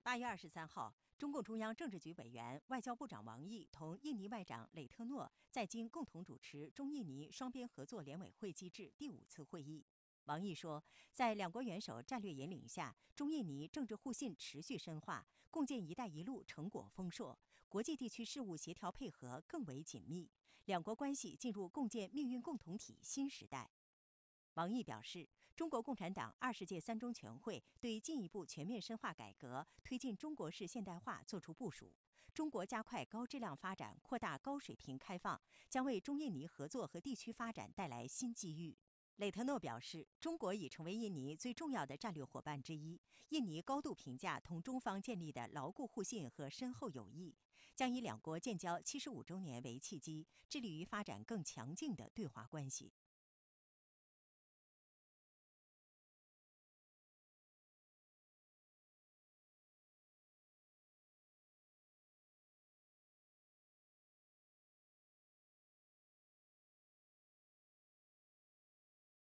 8月23号，中共中央政治局委员、外交部长王毅同印尼外长雷特诺在京共同主持中印尼双边合作联委会机制第5次会议。王毅说，在两国元首战略引领下，中印尼政治互信持续深化，共建“一带一路”成果丰硕，国际地区事务协调配合更为紧密，两国关系进入共建命运共同体新时代。王毅表示，中国共产党20届3中全会对进一步全面深化改革、推进中国式现代化作出部署。中国加快高质量发展、扩大高水平开放，将为中印尼合作和地区发展带来新机遇。雷特诺表示，中国已成为印尼最重要的战略伙伴之一，印尼高度评价同中方建立的牢固互信和深厚友谊，将以两国建交75周年为契机，致力于发展更强劲的对华关系。